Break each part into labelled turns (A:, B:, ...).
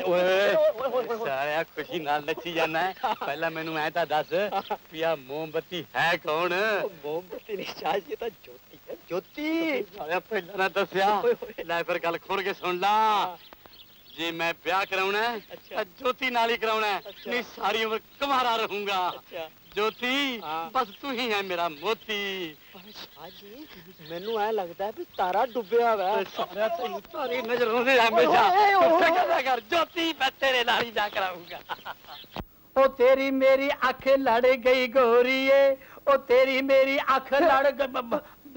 A: सारा खुशी नाल नची जाना है। पहला मैनू ऐ तां दस भी आ मोमबत्ती है कौन?
B: मोमबत्ती नहीं शाह जी, तो ज्योति है, ज्योति।
A: सारा पहला ना दसिया। लै फिर गल खोल के सुन ला। जे मैं ब्याह कराउना है तो ज्योति नाल ही कराउना है। नहीं सारी उम्र कुमारा रहूंगा। ज्योति बस तू ही है मेरा मोती।
B: शाह जी मैनू ऐ लगता है भी तारा डुबया हुआ है।
A: सारा तेरी तारी नजरों से हमेशा फिक्र कर। ज्योति मैं तेरे नाल ही जा कराऊंगा।
C: ओ तेरी मेरी अख लड़ गई गोरीए, ओ तेरी मेरी अख लड़ गई।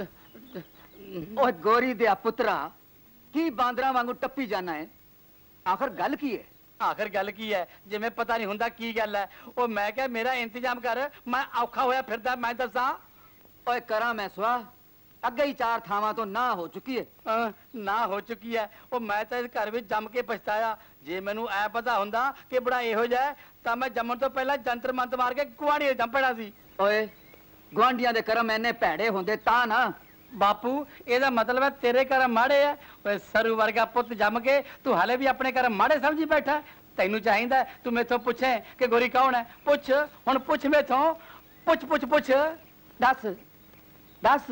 D: ओ गोरी दे पुत्रा की बांदरा वांगू टप्पी जाना है? आखिर गल की है?
C: आखिर गल की है जिवें पता नहीं हुंदा की गल है। ओ मैं क्या मेरा इंतजाम कर, मैं औखा होया फिरदा, मैं दसा।
D: ओए करा मैं सुआ, अगे ही 4 थावां तो ना हो चुकी है।
C: ना हो चुकी है। ओ मैं तो इस घर विच जम के पछताया। जे मैनू ऐ पता हुंदा कि बड़ा इहो जिहा तां मैं जम्मण तो पहला जंतर मंत मार के गुआढ़ी जम पैना सी।
D: ओए गुआंढियां दे करम इन्ने भैड़े हुंदे तां ना।
C: बापू एदा मतलब है तेरे करम माड़े है। ओए सरू वर्गा पुत जम के तू हाले भी अपने करम माड़े समझी बैठा। तैनू चाहिदा तू मेथों पुछे कि गोरी कौन है? पुछ हुण, पुछ मेथों, पुछ पुछ पुछ।
D: दस दस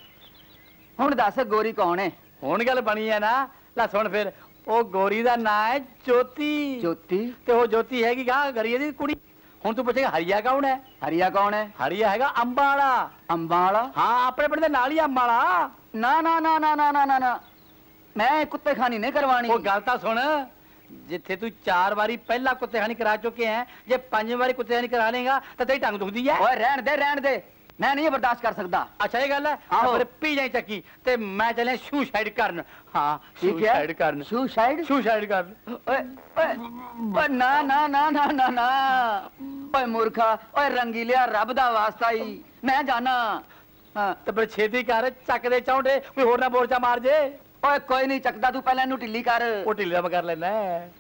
D: हुण दस गोरी कौन है?
C: हुण गल बनी है ना। ला सुन फिर, ओ गोरी दा नाम है ज्योति।
D: ज्योति?
C: ते ओ ज्योति हैगी गा गरिए दी कुड़ी। हुण तू पुछेगा हरिया कौन है?
D: हरिया कौन है?
C: हरिया हैगा अंबा वाला।
D: अंबा वाला?
C: हाँ अपने पिंड दे नाल ही अंबा वाला।
D: ना ना ना ना ना ना ना ना मैं कुत्ते खानी नहीं करवानी।
C: वो गल तां सुन, जिथे तू 4 बारी पहला कुत्ते खानी करा चुके हैं, जे 5वीं बारी कुत्ते खानी करा लेगा तो तेरी टंग दुखदी है।
D: ओए रहन दे मैं नहीं बर्दाश्त कर सकता।
C: अच्छा ये गल है। फिर पी जाई चक्की ते मैं चले सुसाइड करन। हाँ
D: सुसाइड
C: करन। सुसाइड करन।
D: ओए ओए ना ना ना ना ना ना ओए मूर्खा, ओए रंगीलिया रब दा वास्ता ही मैं जाना।
C: हाँ तो फिर छेती कर, चक दे चौंडे, कोई होर ना बोरचा मार जे।
D: ओए कोई नहीं चकदा, तू पहले इनू ढिल्ली कर।
C: वो ढिल्ली दा मैं कर लेना।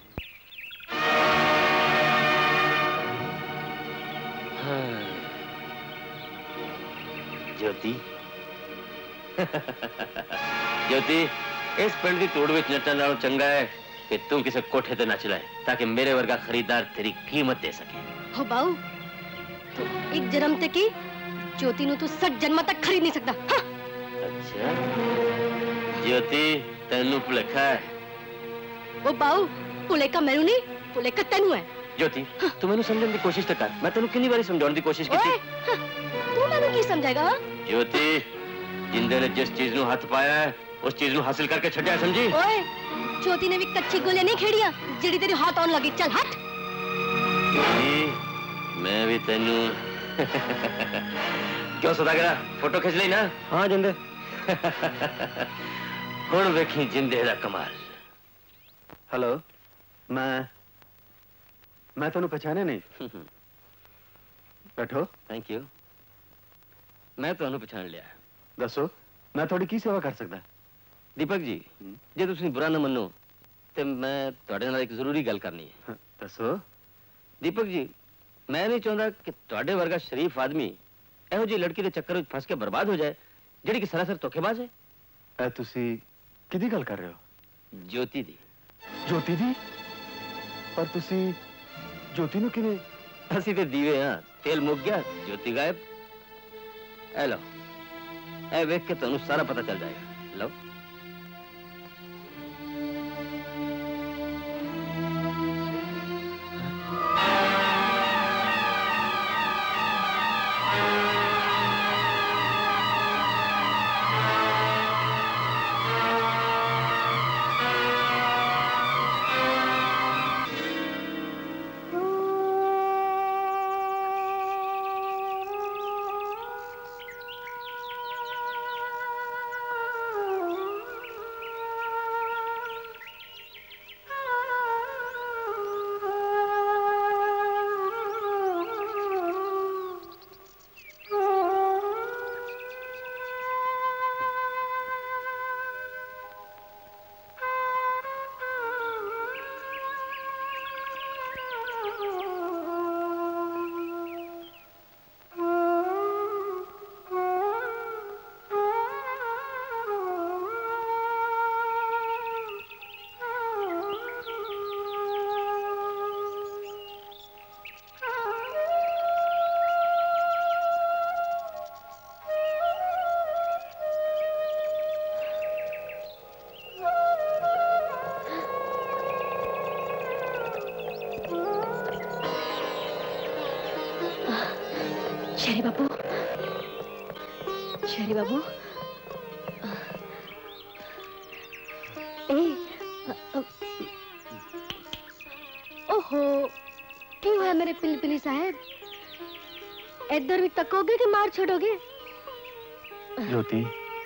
E: ज्योति ज्योति इस पिंड की तोड़ विच नचण नालों चंगा है कि तू किसी कोठे ते नच लाए ताकि मेरे वर्गा खरीदार तेरी कीमत दे सके।
F: हो बाऊ तू एक जन्म ते की ज्योति नु तू 60 जन्म तक खरीद नहीं सकता। हाँ?
E: अच्छा ज्योति तेनू भुलेखा है।
F: ओ बाऊ भुलेखा मैनू नहीं, भुलेखा तेनू है।
E: ज्योति तू मैनू समझण दी कोशिश तो कर। मैं तेनू कितनी बारी समझाउण दी कोशिश की।
F: तू मैनू की समझाएगा?
E: ज्योति जिंदे ने जिस चीज नू हाथ पाया है उस चीज नू हासिल करके छड्या, समझी?
F: ओए ज्योति ने भी कच्ची गोलियां नहीं खेड़ियां जेड़ी तेरे हाथ आउण लगी। चल हट।
E: ज्योति मैं भी तेनू क्यों सौदागरा फोटो खिंच ली ना?
B: हाँ जिंदे।
E: हुण वेखी जिंदे दा कमाल।
B: हेलो मैं तेनू पहचाने नहीं। बैठो।
E: Thank you. मैं तुहानू पहचान लिया।
B: दसो मैं थोड़ी की सेवा कर सकदा?
E: दीपक जी जे तुसीं बुरा ना मनो ते मैं तुहाडे नाल एक जरूरी गल करनी है।
B: दसो।
E: दीपक जी मैं नहीं चाहता कि तुहाडे वर्गा शरीफ आदमी इहो जी लड़की के चक्कर में फंस के बर्बाद हो जाए जिहड़ी कि सरासर धोखेबाज है।
B: ए तुसी किदी गल कर रहे हो?
E: ज्योति दी।
B: ज्योति दी? पर तुसी ज्योति नू किवें?
E: ਅਸੀਂ ਤੇ ਦੀਵੇ ਆ, ਤੇਲ ਮੁੱਕ ਗਿਆ, ज्योति गायब। ए लो ए वेख के तुहानू सारा पता चल जाएगा। लो
F: शेरी बाबू, शेरी बाबू, ओहो, क्यों है मेरे पिली साहब? इधर भी तकोगे कि मार छोड़ोगे?
B: ज्योति,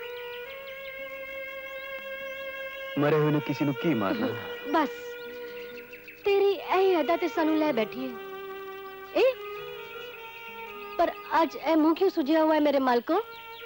B: मरे हुए ने किसी नु की मारना?
F: बस तेरी यही अदा ते सानू ले बैठी है। पर आज ए मुंह क्यों सुझिया हुआ है मेरे माल को?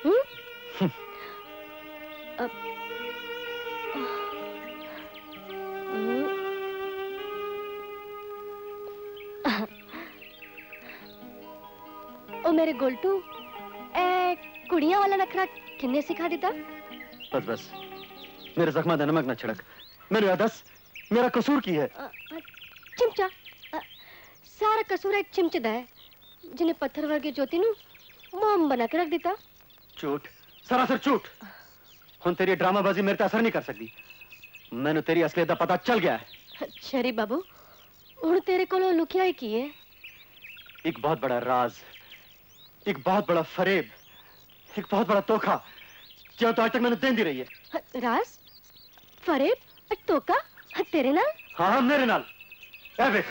F: ओ मेरे गोल्टू, ए कुड़ियां वाला नखरा किन्ने सिखा देता?
B: बस बस, मेरे जख्मा दा नमक न छिड़क। मेरे दस, मेरा कसूर की है?
F: चिमचा, सारा कसूर एक चिमचे दा है, जिन्हें पत्थर वर्गे ज्योति नु मोम बना के रख देता।
B: झूठ, सरासर झूठ। हुन तेरी ड्रामाबाजी मेरे ते असर नहीं कर सकती। मैंने तेरी असलियत दा पता चल गया है।
F: शरी बाबू, हुन तेरे कोलों लुकिया ही की है?
B: एक बहुत बड़ा राज, एक बहुत बड़ा फरेब, एक बहुत बड़ा धोखा, जो तो आज तक मैंने देंदी रही है।
F: राज, फरेब, धोखा, तेरे नाल?
B: हाँ, मेरे नाल। ए देख,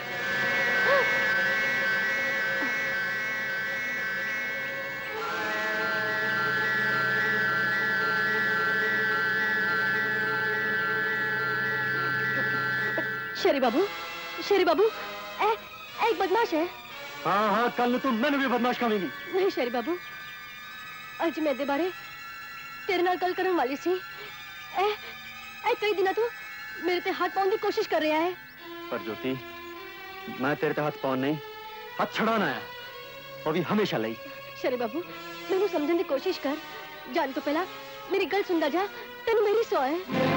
F: शेरी बाबू, एक बदमाश है।
B: हाँ हाँ, कल तुम मैंने भी बदमाश कहेंगी।
F: नहीं शेरी बाबू, आज मैं दे बारे तेरे नाल गल करन वाली सी। कई दिना तू मेरे ते हाथ पाउन दी कोशिश कर रहा है।
B: पर ज्योति, मैं तेरे ते हाथ पाउन नहीं, हाथ छड़ाना है, वो भी हमेशा लई।
F: शेरी बाबू, मैनू समझन दी कोशिश कर। जान तो पहला मेरी गल सुनदा जा, तेनू मेरी सौ है।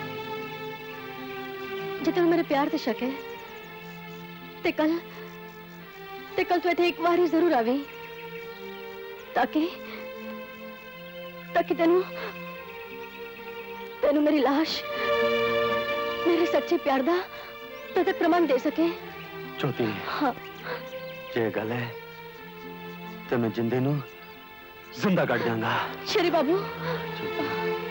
F: जे तेनू मेरे प्यार ते शक है, ते कल तू इत्थे एक बार ही जरूर आवी, ताकि तेनू मेरी लाश मेरे सच्चे प्यार दा तक प्रमाण दे सके।
B: ज्योति,
F: हाँ,
B: ये गल है तो मैं जिंदे नू जिंदा कर देंगा।
F: शेरी बाबू,
B: ज्योति।